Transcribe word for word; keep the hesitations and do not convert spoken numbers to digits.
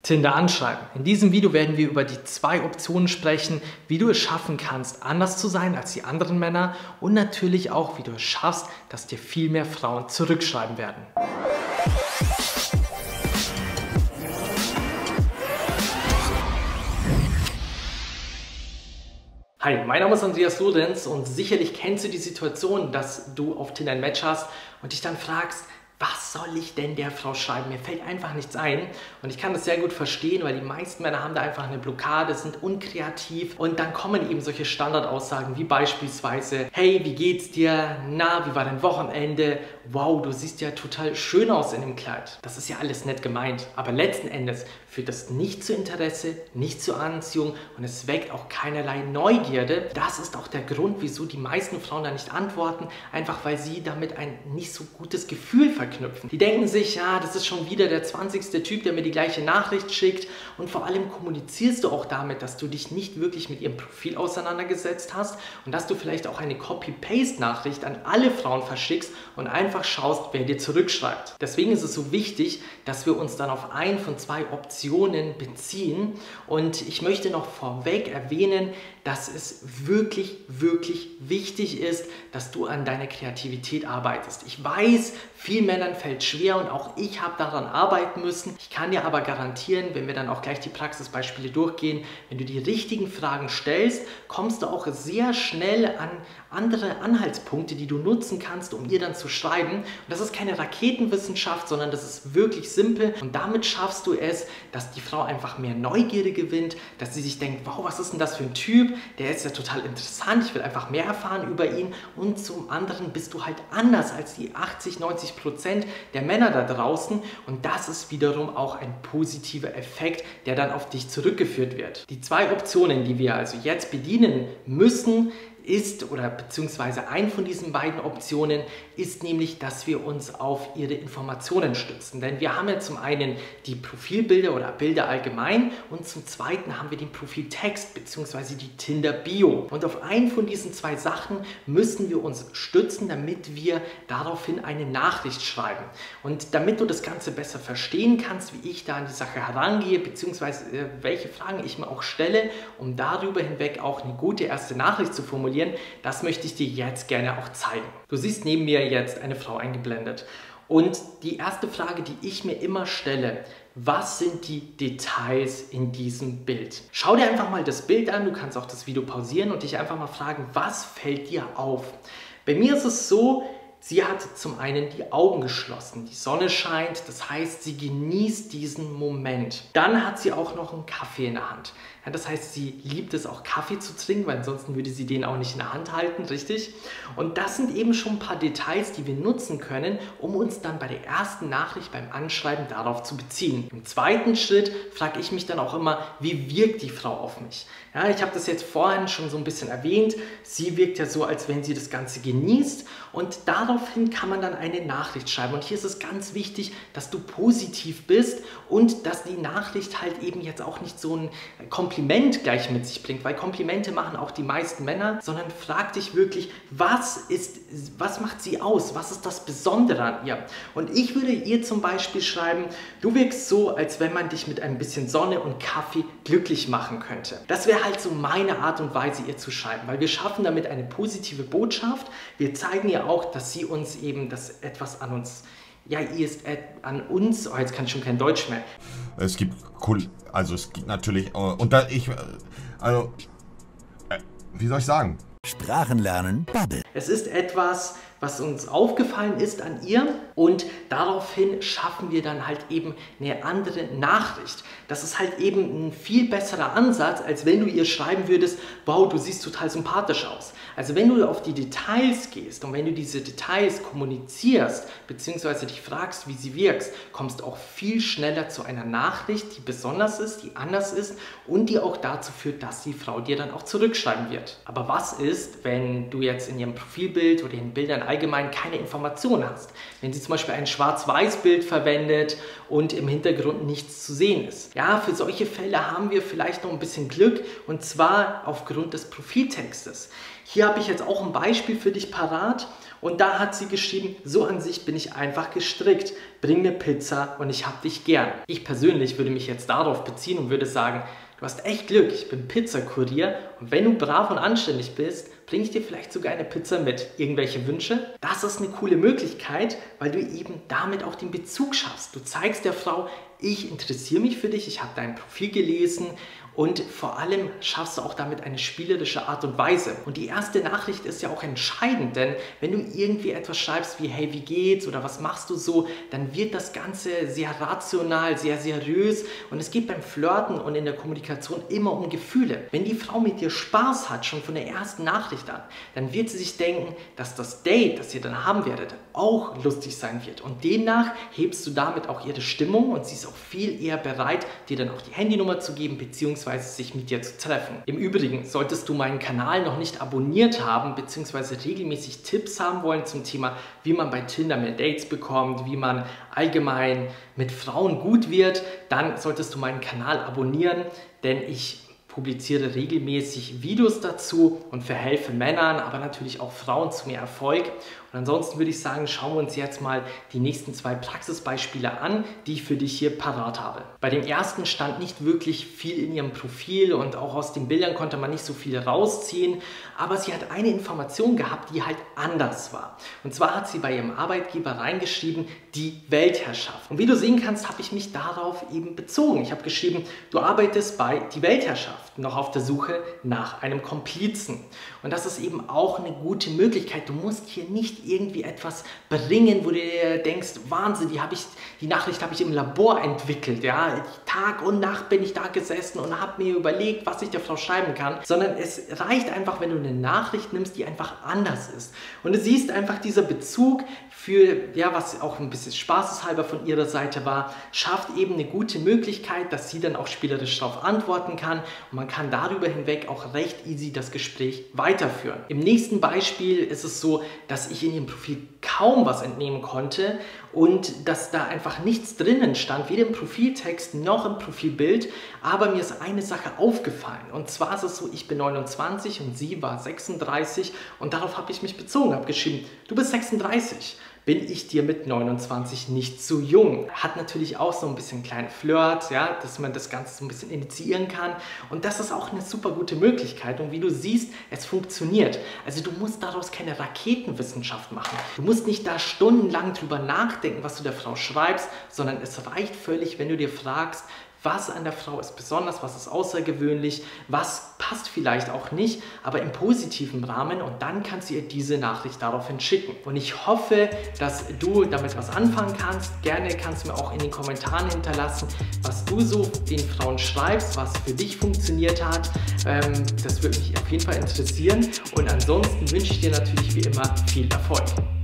Tinder anschreiben. In diesem Video werden wir über die zwei Optionen sprechen, wie du es schaffen kannst, anders zu sein als die anderen Männer und natürlich auch, wie du es schaffst, dass dir viel mehr Frauen zurückschreiben werden. Hi, mein Name ist Andreas Lorenz und sicherlich kennst du die Situation, dass du auf Tinder ein Match hast und dich dann fragst, was soll ich denn der Frau schreiben? Mir fällt einfach nichts ein. Und ich kann das sehr gut verstehen, weil die meisten Männer haben da einfach eine Blockade, sind unkreativ. Und dann kommen eben solche Standardaussagen wie beispielsweise, hey, wie geht's dir? Na, wie war dein Wochenende? Wow, du siehst ja total schön aus in dem Kleid. Das ist ja alles nett gemeint. Aber letzten Endes führt das nicht zu Interesse, nicht zur Anziehung und es weckt auch keinerlei Neugierde. Das ist auch der Grund, wieso die meisten Frauen da nicht antworten, einfach weil sie damit ein nicht so gutes Gefühl verknüpfen. Knüpfen. Die denken sich, ja, das ist schon wieder der zwanzigste Typ, der mir die gleiche Nachricht schickt und vor allem kommunizierst du auch damit, dass du dich nicht wirklich mit ihrem Profil auseinandergesetzt hast und dass du vielleicht auch eine Copy-Paste-Nachricht an alle Frauen verschickst und einfach schaust, wer dir zurückschreibt. Deswegen ist es so wichtig, dass wir uns dann auf einen von zwei Optionen beziehen und ich möchte noch vorweg erwähnen, dass es wirklich, wirklich wichtig ist, dass du an deiner Kreativität arbeitest. Ich weiß, vielen Männern fällt schwer und auch ich habe daran arbeiten müssen. Ich kann dir aber garantieren, wenn wir dann auch gleich die Praxisbeispiele durchgehen, wenn du die richtigen Fragen stellst, kommst du auch sehr schnell an andere Anhaltspunkte, die du nutzen kannst, um ihr dann zu schreiben. Und das ist keine Raketenwissenschaft, sondern das ist wirklich simpel und damit schaffst du es, dass die Frau einfach mehr Neugierde gewinnt, dass sie sich denkt, wow, was ist denn das für ein Typ? Der ist ja total interessant, ich will einfach mehr erfahren über ihn und zum anderen bist du halt anders als die achtzig, neunzig Prozent der Männer da draußen und das ist wiederum auch ein positiver Effekt, der dann auf dich zurückgeführt wird. Die zwei Optionen, die wir also jetzt bedienen müssen, ist oder beziehungsweise ein von diesen beiden Optionen ist nämlich, dass wir uns auf ihre Informationen stützen. Denn wir haben ja zum einen die Profilbilder oder Bilder allgemein und zum zweiten haben wir den Profiltext beziehungsweise die Tinder-Bio. Und auf einen von diesen zwei Sachen müssen wir uns stützen, damit wir daraufhin eine Nachricht schreiben. Und damit du das Ganze besser verstehen kannst, wie ich da an die Sache herangehe, beziehungsweise äh, welche Fragen ich mir auch stelle, um darüber hinweg auch eine gute erste Nachricht zu formulieren, das möchte ich dir jetzt gerne auch zeigen. Du siehst neben mir jetzt eine Frau eingeblendet und die erste Frage, die ich mir immer stelle, was sind die Details in diesem Bild? Schau dir einfach mal das Bild an, du kannst auch das Video pausieren und dich einfach mal fragen, was fällt dir auf? Bei mir ist es so, sie hat zum einen die Augen geschlossen, die Sonne scheint, das heißt, sie genießt diesen Moment. Dann hat sie auch noch einen Kaffee in der Hand. Ja, das heißt, sie liebt es auch Kaffee zu trinken, weil ansonsten würde sie den auch nicht in der Hand halten, richtig? Und das sind eben schon ein paar Details, die wir nutzen können, um uns dann bei der ersten Nachricht beim Anschreiben darauf zu beziehen. Im zweiten Schritt frage ich mich dann auch immer, wie wirkt die Frau auf mich? Ja, ich habe das jetzt vorhin schon so ein bisschen erwähnt. Sie wirkt ja so, als wenn sie das Ganze genießt und daraufhin kann man dann eine Nachricht schreiben. Und hier ist es ganz wichtig, dass du positiv bist und dass die Nachricht halt eben jetzt auch nicht so ein Kompliment gleich mit sich bringt, weil Komplimente machen auch die meisten Männer, sondern frag dich wirklich, was ist, was macht sie aus? Was ist das Besondere an ihr? Und ich würde ihr zum Beispiel schreiben, du wirkst so, als wenn man dich mit ein bisschen Sonne und Kaffee glücklich machen könnte. Das wäre halt so meine Art und Weise, ihr zu schreiben, weil wir schaffen damit eine positive Botschaft. Wir zeigen ihr auch, dass sie uns eben, dass etwas an uns, ja, ihr ist an uns, oh, jetzt kann ich schon kein Deutsch mehr. Es gibt, also es gibt natürlich, und da ich, also, wie soll ich sagen? Sprachen lernen, Bubble. Es ist etwas, was uns aufgefallen ist an ihr und daraufhin schaffen wir dann halt eben eine andere Nachricht. Das ist halt eben ein viel besserer Ansatz, als wenn du ihr schreiben würdest, wow, du siehst total sympathisch aus. Also wenn du auf die Details gehst und wenn du diese Details kommunizierst, beziehungsweise dich fragst, wie sie wirkst, kommst du auch viel schneller zu einer Nachricht, die besonders ist, die anders ist und die auch dazu führt, dass die Frau dir dann auch zurückschreiben wird. Aber was ist, wenn du jetzt in ihrem Profilbild oder in Bildern allgemein keine Informationen hast? Wenn sie zum Beispiel ein Schwarz-Weiß-Bild verwendet und im Hintergrund nichts zu sehen ist. Ja, für solche Fälle haben wir vielleicht noch ein bisschen Glück und zwar aufgrund des Profiltextes. Hier habe ich jetzt auch ein Beispiel für dich parat Und da hat sie geschrieben, so an sich bin ich einfach gestrickt. Bring mir Pizza und ich hab dich gern. Ich persönlich würde mich jetzt darauf beziehen und würde sagen, du hast echt Glück, ich bin Pizzakurier und wenn du brav und anständig bist, bringe ich dir vielleicht sogar eine Pizza mit. Irgendwelche Wünsche? Das ist eine coole Möglichkeit, weil du eben damit auch den Bezug schaffst. Du zeigst der Frau, ich interessiere mich für dich, ich habe dein Profil gelesen und vor allem schaffst du auch damit eine spielerische Art und Weise. Und die erste Nachricht ist ja auch entscheidend, denn wenn du irgendwie etwas schreibst wie hey, wie geht's oder was machst du so, dann wird das Ganze sehr rational, sehr seriös und es geht beim Flirten und in der Kommunikation immer um Gefühle. Wenn die Frau mit dir Spaß hat, schon von der ersten Nachricht an, dann wird sie sich denken, dass das Date, das ihr dann haben werdet, auch lustig sein wird. Und demnach hebst du damit auch ihre Stimmung und sie ist auch viel eher bereit, dir dann auch die Handynummer zu geben, beziehungsweise sich mit dir zu treffen. Im Übrigen, solltest du meinen Kanal noch nicht abonniert haben, beziehungsweise regelmäßig Tipps haben wollen zum Thema, wie man bei Tinder mehr Dates bekommt, wie man allgemein mit Frauen gut wird, dann solltest du meinen Kanal abonnieren, denn ich publiziere regelmäßig Videos dazu und verhelfe Männern, aber natürlich auch Frauen zu mehr Erfolg. Und ansonsten würde ich sagen, schauen wir uns jetzt mal die nächsten zwei Praxisbeispiele an, die ich für dich hier parat habe. Bei dem ersten stand nicht wirklich viel in ihrem Profil und auch aus den Bildern konnte man nicht so viel rausziehen, aber sie hat eine Information gehabt, die halt anders war. Und zwar hat sie bei ihrem Arbeitgeber reingeschrieben, die Weltherrschaft. Und wie du sehen kannst, habe ich mich darauf eben bezogen. Ich habe geschrieben, du arbeitest bei die Weltherrschaft, noch auf der Suche nach einem Komplizen. Und das ist eben auch eine gute Möglichkeit. Du musst hier nicht irgendwie etwas bringen, wo du dir denkst, Wahnsinn, die, habe ich, die Nachricht habe ich im Labor entwickelt. Ja? Tag und Nacht bin ich da gesessen und habe mir überlegt, was ich der Frau schreiben kann. Sondern es reicht einfach, wenn du eine Nachricht nimmst, die einfach anders ist. Und du siehst einfach, dieser Bezug für, ja, was auch ein bisschen spaßeshalber von ihrer Seite war, schafft eben eine gute Möglichkeit, dass sie dann auch spielerisch darauf antworten kann und man kann darüber hinweg auch recht easy das Gespräch weiterführen. Im nächsten Beispiel ist es so, dass ich in ihrem Profil kaum was entnehmen konnte und dass da einfach nichts drinnen stand, weder im Profiltext noch im Profilbild, aber mir ist eine Sache aufgefallen und zwar ist es so, ich bin neunundzwanzig und sie war sechsunddreißig und darauf habe ich mich bezogen, habe geschrieben, du bist sechsunddreißig. Bin ich dir mit neunundzwanzig nicht zu jung? Hat natürlich auch so ein bisschen kleinen Flirt, ja, dass man das Ganze so ein bisschen initiieren kann. Und das ist auch eine super gute Möglichkeit. Und wie du siehst, es funktioniert. Also du musst daraus keine Raketenwissenschaft machen. Du musst nicht da stundenlang drüber nachdenken, was du der Frau schreibst, sondern es reicht völlig, wenn du dir fragst, was an der Frau ist besonders, was ist außergewöhnlich, was passt vielleicht auch nicht, aber im positiven Rahmen und dann kannst du ihr diese Nachricht daraufhin schicken. Und ich hoffe, dass du damit was anfangen kannst. Gerne kannst du mir auch in den Kommentaren hinterlassen, was du so den Frauen schreibst, was für dich funktioniert hat. Ähm, das würde mich auf jeden Fall interessieren und ansonsten wünsche ich dir natürlich wie immer viel Erfolg.